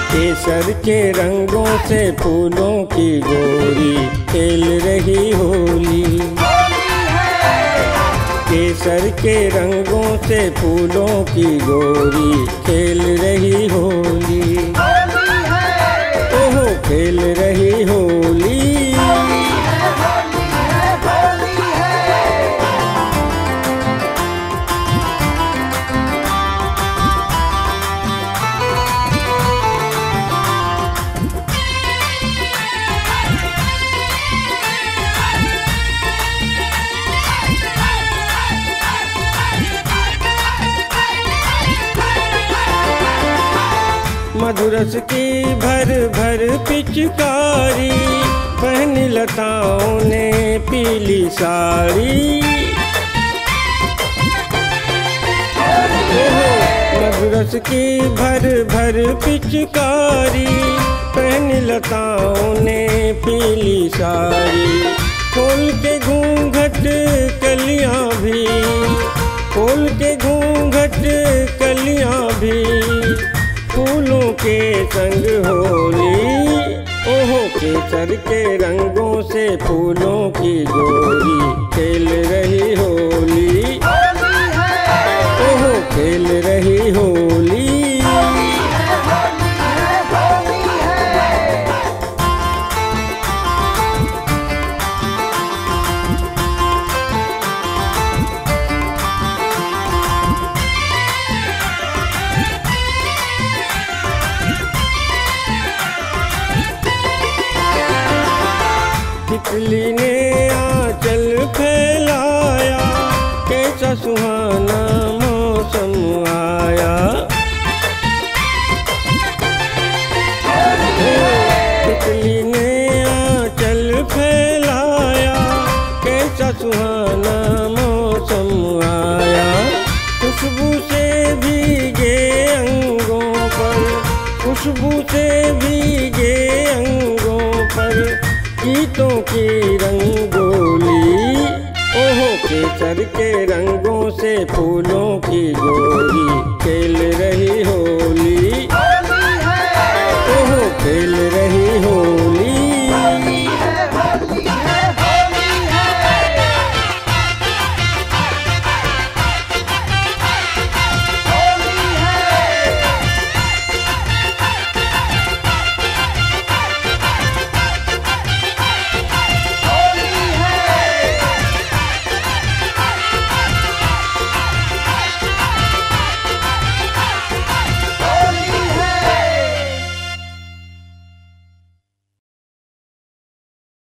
केसर के रंगों से फूलों की गोरी खेल रही होली। केसर के रंगों से फूलों की गोरी खेल रही होली। ओहो खेल रही होली। मधुरस की भर भर पिचकारी पहन लताओं ने पीली साड़ी। मधुरस की भर भर पिचकारी पहन लताओं ने पीली साड़ी। खोल के घूंघट कलियां भी, खोल के घूंघट कलियां भी फूलों के संग होली। ओहो केसर के रंगों से फूलों की गोरी खेल रही होली। ओहो खेल रही होली। तितली ने आंचल फैलाया कैसा सुहाना मौसम आया। तितली ने आंचल फैलाया कैसा सुहाना मौसम आया। खुशबू से भीगे अंगों पर, खुशबू से भीगे अंगों पर गीतों की रंगोली। ओहो केसर के रंगों से फूलों की गोरी खेल रही हो।